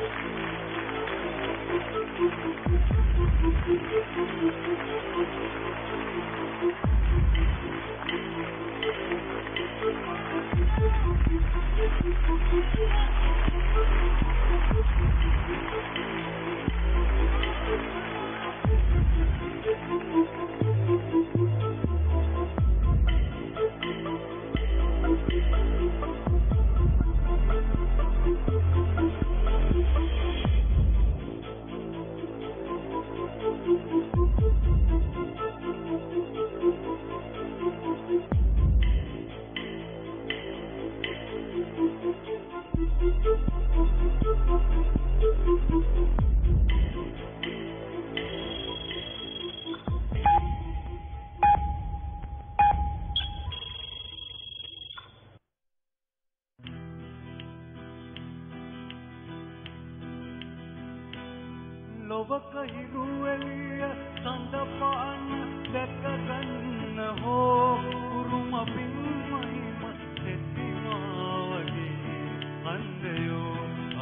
ලොවක හිරු එළිය සඳපාන දැකගන්න හෝ උරුම පින්වයිම දෙතිමා වගේ අන්දයෝ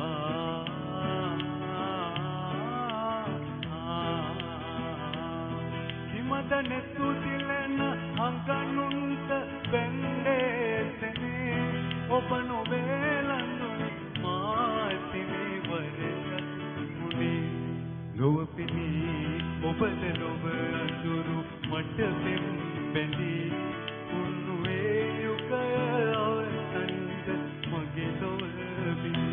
හිමද නෙතු දිලෙන අංගනුන්ට බැන්දේසනේ ඔබ නොවේලඳුනි මාතිනේ වරයක් මුනේ ලොවපිනි ඔබද ලොව අඳුරු මට පෙම් බැඳී උන්නුවේ යුගය අවසන්ද මගේ ලොව බිනි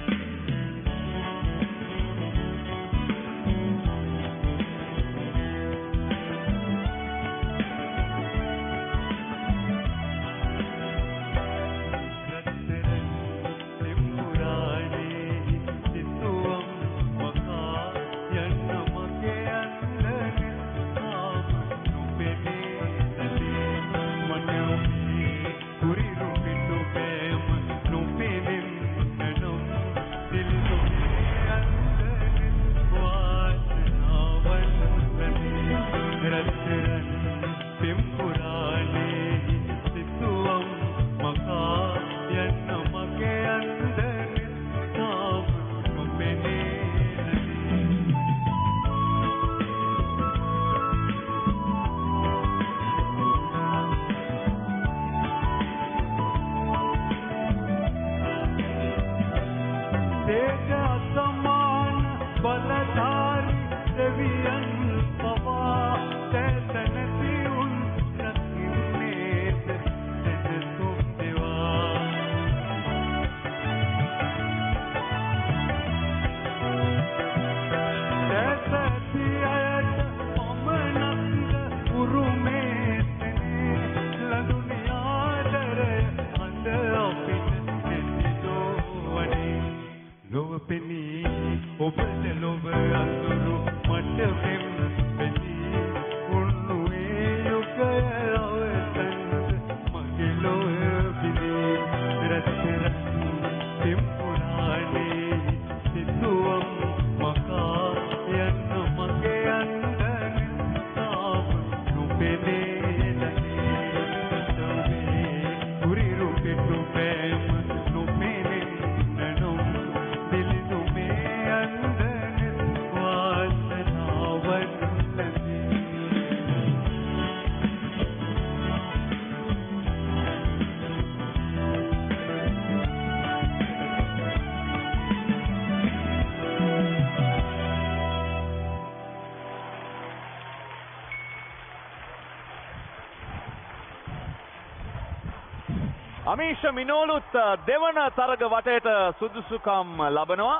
Amisha Minolut දෙවන තරග වටේට සුදුසුකම් ලබනවා.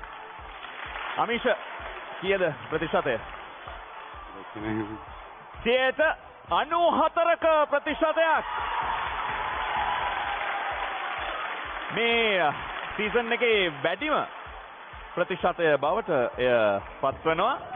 Amisha කීයද ප්‍රතිශතය? 94ක ප්‍රතිශතයක්. මේ සීසන් එකේ වැඩිම ප්‍රතිශතය බවට එය පත්වනවා.